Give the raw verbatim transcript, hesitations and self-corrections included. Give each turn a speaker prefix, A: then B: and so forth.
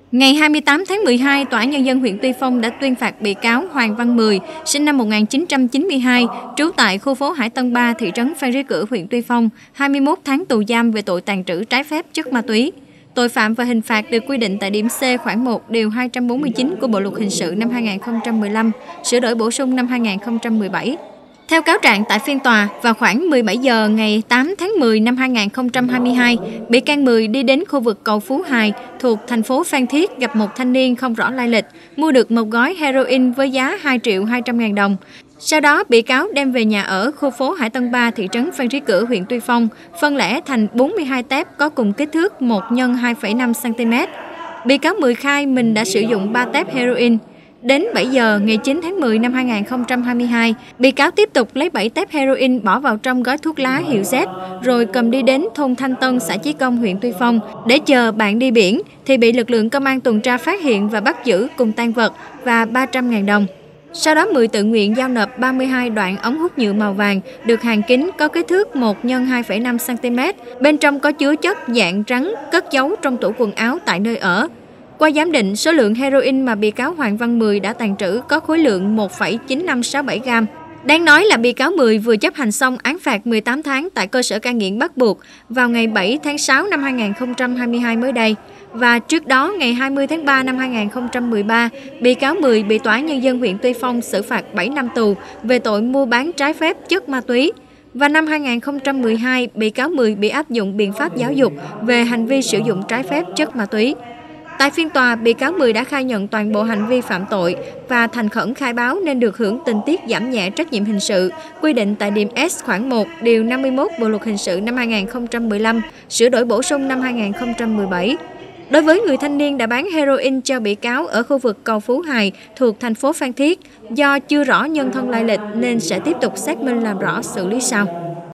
A: Ngày hai mươi tám tháng mười hai, Tòa án Nhân dân huyện Tuy Phong đã tuyên phạt bị cáo Hoàng Văn Mười, sinh năm một nghìn chín trăm chín mươi hai, trú tại khu phố Hải Tân ba, thị trấn Phan Rí Cửa, huyện Tuy Phong, hai mươi mốt tháng tù giam về tội tàng trữ trái phép chất ma túy. Tội phạm và hình phạt được quy định tại điểm C khoản một điều hai trăm bốn mươi chín của Bộ luật hình sự năm hai nghìn không trăm mười lăm, sửa đổi bổ sung năm hai nghìn không trăm mười bảy. Theo cáo trạng tại phiên tòa, vào khoảng mười bảy giờ ngày tám tháng mười năm hai nghìn không trăm hai mươi hai, bị can Mười đi đến khu vực cầu Phú Hài thuộc thành phố Phan Thiết gặp một thanh niên không rõ lai lịch, mua được một gói heroin với giá hai triệu hai trăm ngàn đồng. Sau đó, bị cáo đem về nhà ở khu phố Hải Tân ba, thị trấn Phan Rí Cửa, huyện Tuy Phong, phân lẻ thành bốn mươi hai tép có cùng kích thước một nhân hai phẩy năm xăng-ti-mét. Bị cáo Mười khai mình đã sử dụng ba tép heroin. Đến bảy giờ ngày chín tháng mười năm hai nghìn không trăm hai mươi hai, bị cáo tiếp tục lấy bảy tép heroin bỏ vào trong gói thuốc lá hiệu Z, rồi cầm đi đến thôn Thanh Tân, xã Chí Công, huyện Tuy Phong để chờ bạn đi biển, thì bị lực lượng công an tuần tra phát hiện và bắt giữ cùng tang vật và ba trăm ngàn đồng. Sau đó Mười tự nguyện giao nộp ba mươi hai đoạn ống hút nhựa màu vàng được hàn kín có kích thước một nhân hai phẩy năm xăng-ti-mét, bên trong có chứa chất dạng trắng cất giấu trong tủ quần áo tại nơi ở. Qua giám định, số lượng heroin mà bị cáo Hoàng Văn Mười đã tàng trữ có khối lượng một phẩy chín năm sáu bảy gam. Đáng nói là bị cáo Mười vừa chấp hành xong án phạt mười tám tháng tại cơ sở cai nghiện bắt buộc vào ngày bảy tháng sáu năm hai nghìn không trăm hai mươi hai mới đây. Và trước đó, ngày hai mươi tháng ba năm hai nghìn không trăm mười ba, bị cáo Mười bị Tòa án Nhân dân huyện Tuy Phong xử phạt bảy năm tù về tội mua bán trái phép chất ma túy. Và năm hai nghìn không trăm mười hai, bị cáo Mười bị áp dụng biện pháp giáo dục về hành vi sử dụng trái phép chất ma túy. Tại phiên tòa, bị cáo Mười đã khai nhận toàn bộ hành vi phạm tội và thành khẩn khai báo nên được hưởng tình tiết giảm nhẹ trách nhiệm hình sự, quy định tại điểm S khoản một điều năm mươi mốt Bộ luật hình sự năm hai nghìn không trăm mười lăm, sửa đổi bổ sung năm hai nghìn không trăm mười bảy. Đối với người thanh niên đã bán heroin cho bị cáo ở khu vực cầu Phú Hài thuộc thành phố Phan Thiết, do chưa rõ nhân thân lai lịch nên sẽ tiếp tục xác minh làm rõ xử lý sau.